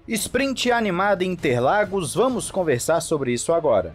Sprint animada em Interlagos, vamos conversar sobre isso agora.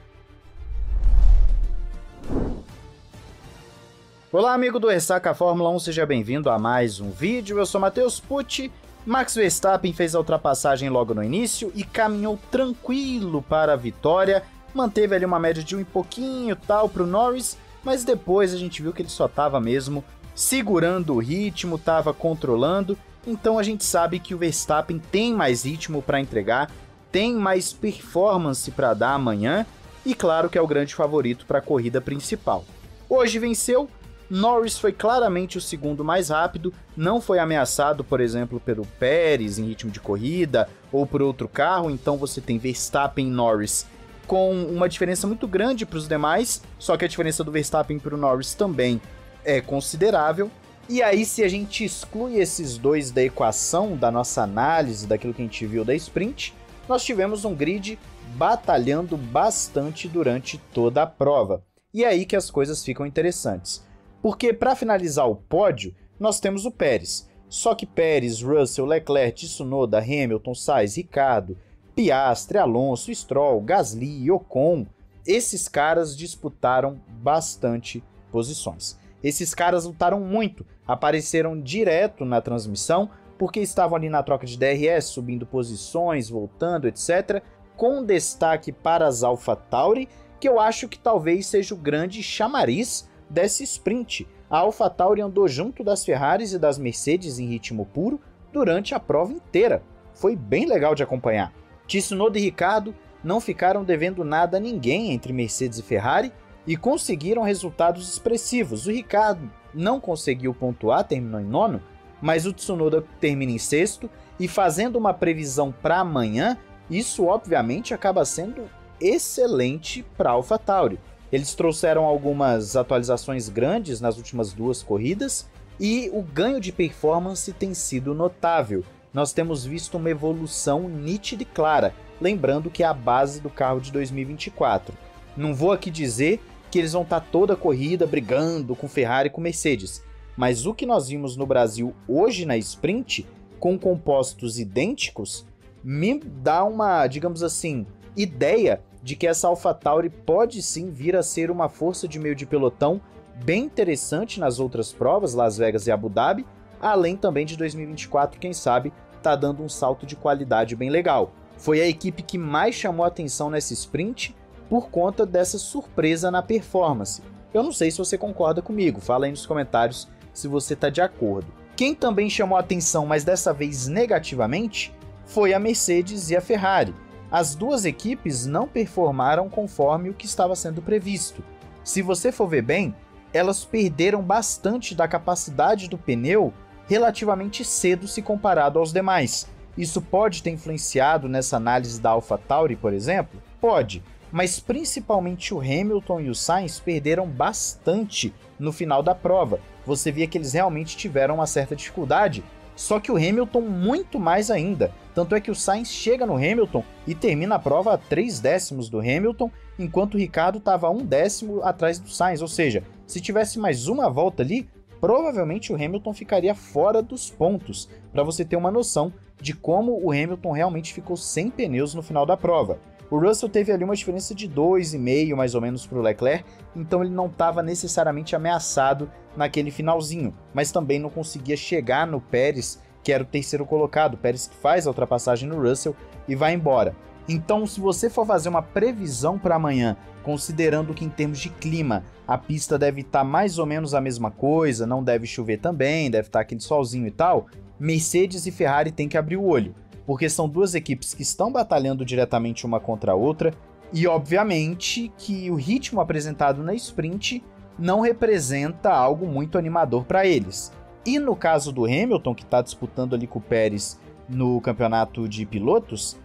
Olá amigo do Ressaca Fórmula 1, seja bem-vindo a mais um vídeo, eu sou Matheus Pucci. Max Verstappen fez a ultrapassagem logo no início e caminhou tranquilo para a vitória, manteve ali uma média de 1 e pouquinho tal para o Norris, mas depois a gente viu que ele só estava mesmo segurando o ritmo, estava controlando. Então a gente sabe que o Verstappen tem mais ritmo para entregar, tem mais performance para dar amanhã e claro que é o grande favorito para a corrida principal. Hoje venceu, Norris foi claramente o segundo mais rápido, não foi ameaçado, por exemplo, pelo Pérez em ritmo de corrida ou por outro carro, então você tem Verstappen e Norris com uma diferença muito grande para os demais, só que a diferença do Verstappen para o Norris também é considerável. E aí, se a gente exclui esses dois da equação, da nossa análise, daquilo que a gente viu da sprint, nós tivemos um grid batalhando bastante durante toda a prova. E é aí que as coisas ficam interessantes. Porque para finalizar o pódio, nós temos o Pérez. Só que Pérez, Russell, Leclerc, Tsunoda, Hamilton, Sainz, Ricciardo, Piastri, Alonso, Stroll, Gasly, Ocon, esses caras disputaram bastante posições. Esses caras lutaram muito, apareceram direto na transmissão, porque estavam ali na troca de DRS, subindo posições, voltando, etc. Com destaque para as AlphaTauri, que eu acho que talvez seja o grande chamariz dessa sprint. A AlphaTauri andou junto das Ferraris e das Mercedes em ritmo puro durante a prova inteira. Foi bem legal de acompanhar. Tsunoda e Ricciardo não ficaram devendo nada a ninguém entre Mercedes e Ferrari, e conseguiram resultados expressivos. O Ricciardo não conseguiu pontuar, terminou em nono, mas o Tsunoda termina em sexto, e fazendo uma previsão para amanhã, isso obviamente acaba sendo excelente para a AlphaTauri. Eles trouxeram algumas atualizações grandes nas últimas duas corridas, e o ganho de performance tem sido notável. Nós temos visto uma evolução nítida e clara, lembrando que é a base do carro de 2024. Não vou aqui dizer que eles vão estar toda a corrida brigando com Ferrari e com Mercedes, mas o que nós vimos no Brasil hoje na sprint, com compostos idênticos, me dá uma, digamos assim, ideia de que essa AlphaTauri pode sim vir a ser uma força de meio de pelotão bem interessante nas outras provas, Las Vegas e Abu Dhabi, além também de 2024, quem sabe, tá dando um salto de qualidade bem legal. Foi a equipe que mais chamou a atenção nessa sprint, por conta dessa surpresa na performance. Eu não sei se você concorda comigo, fala aí nos comentários se você está de acordo. Quem também chamou a atenção, mas dessa vez negativamente, foi a Mercedes e a Ferrari. As duas equipes não performaram conforme o que estava sendo previsto. Se você for ver bem, elas perderam bastante da capacidade do pneu relativamente cedo se comparado aos demais. Isso pode ter influenciado nessa análise da AlphaTauri, por exemplo? Pode. Mas principalmente o Hamilton e o Sainz perderam bastante no final da prova. Você via que eles realmente tiveram uma certa dificuldade, só que o Hamilton muito mais ainda. Tanto é que o Sainz chega no Hamilton e termina a prova a 3 décimos do Hamilton, enquanto o Ricciardo estava a 1 décimo atrás do Sainz. Ou seja, se tivesse mais uma volta ali, provavelmente o Hamilton ficaria fora dos pontos, para você ter uma noção de como o Hamilton realmente ficou sem pneus no final da prova. O Russell teve ali uma diferença de 2,5 mais ou menos para o Leclerc, então ele não estava necessariamente ameaçado naquele finalzinho, mas também não conseguia chegar no Pérez, que era o terceiro colocado, o Pérez que faz a ultrapassagem no Russell e vai embora. Então, se você for fazer uma previsão para amanhã, considerando que em termos de clima a pista deve estar mais ou menos a mesma coisa, não deve chover também, deve estar aquele solzinho e tal, Mercedes e Ferrari tem que abrir o olho, porque são duas equipes que estão batalhando diretamente uma contra a outra, e obviamente que o ritmo apresentado na sprint não representa algo muito animador para eles. E no caso do Hamilton, que está disputando ali com o Pérez no campeonato de pilotos,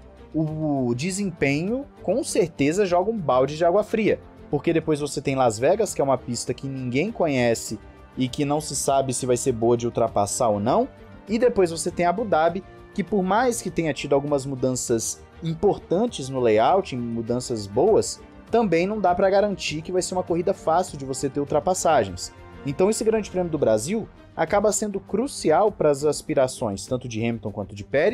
o desempenho com certeza joga um balde de água fria, porque depois você tem Las Vegas, que é uma pista que ninguém conhece e que não se sabe se vai ser boa de ultrapassar ou não, e depois você tem Abu Dhabi, que por mais que tenha tido algumas mudanças importantes no layout, mudanças boas, também não dá para garantir que vai ser uma corrida fácil de você ter ultrapassagens. Então esse Grande Prêmio do Brasil acaba sendo crucial para as aspirações tanto de Hamilton quanto de Pérez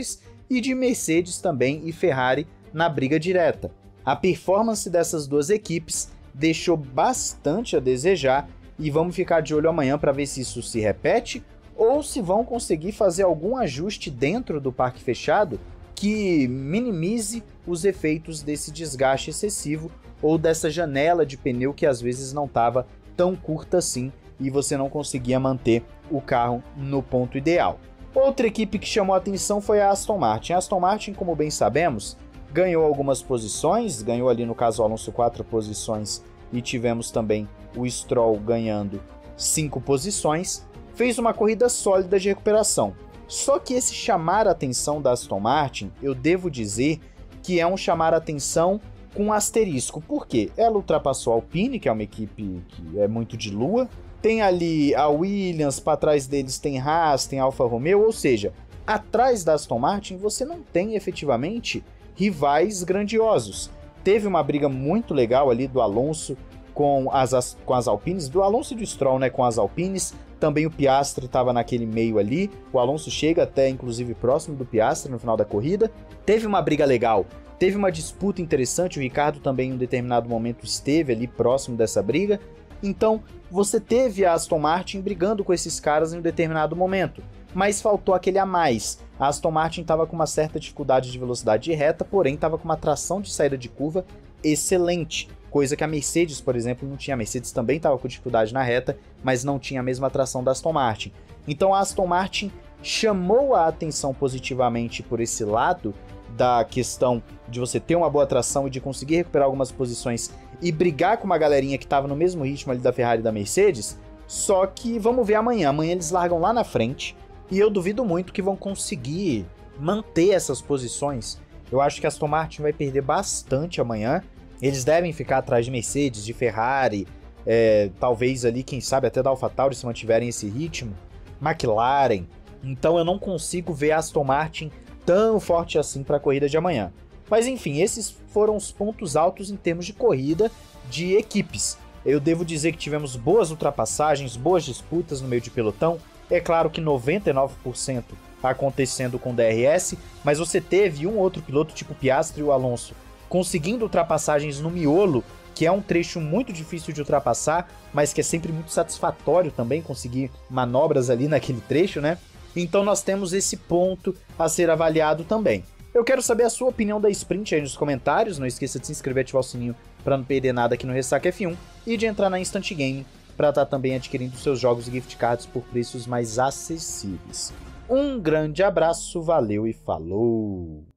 e de Mercedes também e Ferrari na briga direta. A performance dessas duas equipes deixou bastante a desejar e vamos ficar de olho amanhã para ver se isso se repete ou se vão conseguir fazer algum ajuste dentro do parque fechado que minimize os efeitos desse desgaste excessivo ou dessa janela de pneu que às vezes não estava tão curta assim e você não conseguia manter o carro no ponto ideal. Outra equipe que chamou a atenção foi a Aston Martin. A Aston Martin, como bem sabemos, ganhou algumas posições, ganhou ali no caso o Alonso 4 posições e tivemos também o Stroll ganhando 5 posições, fez uma corrida sólida de recuperação. Só que esse chamar a atenção da Aston Martin, eu devo dizer que é um chamar a atenção com asterisco. Por quê? Ela ultrapassou a Alpine, que é uma equipe que é muito de lua, tem ali a Williams, para trás deles tem Haas, tem Alfa Romeo, ou seja, atrás da Aston Martin você não tem efetivamente rivais grandiosos. Teve uma briga muito legal ali do Alonso com as Alpines, do Alonso e do Stroll, né, com as Alpines. Também o Piastri estava naquele meio ali, o Alonso chega até inclusive próximo do Piastri no final da corrida. Teve uma briga legal, teve uma disputa interessante, o Ricciardo também em um determinado momento esteve ali próximo dessa briga. Então você teve a Aston Martin brigando com esses caras em um determinado momento, mas faltou aquele a mais. A Aston Martin estava com uma certa dificuldade de velocidade de reta, porém estava com uma tração de saída de curva excelente, coisa que a Mercedes, por exemplo, não tinha. A Mercedes também estava com dificuldade na reta, mas não tinha a mesma tração da Aston Martin. Então a Aston Martin chamou a atenção positivamente por esse lado da questão de você ter uma boa tração e de conseguir recuperar algumas posições e brigar com uma galerinha que estava no mesmo ritmo ali da Ferrari e da Mercedes. Só que vamos ver amanhã. Amanhã eles largam lá na frente e eu duvido muito que vão conseguir manter essas posições. Eu acho que a Aston Martin vai perder bastante amanhã. Eles devem ficar atrás de Mercedes, de Ferrari, talvez ali, quem sabe, até da AlphaTauri se mantiverem esse ritmo. McLaren. Então eu não consigo ver a Aston Martin tão forte assim para a corrida de amanhã. Mas enfim, esses foram os pontos altos em termos de corrida de equipes. Eu devo dizer que tivemos boas ultrapassagens, boas disputas no meio de pelotão. É claro que 99% acontecendo com DRS, mas você teve um outro piloto, tipo Piastri e o Alonso, conseguindo ultrapassagens no miolo, que é um trecho muito difícil de ultrapassar, mas que é sempre muito satisfatório também conseguir manobras ali naquele trecho, né? Então nós temos esse ponto a ser avaliado também. Eu quero saber a sua opinião da sprint aí nos comentários, não esqueça de se inscrever e ativar o sininho para não perder nada aqui no Ressaca F1 e de entrar na Instant Game para estar também adquirindo seus jogos e gift cards por preços mais acessíveis. Um grande abraço, valeu e falou!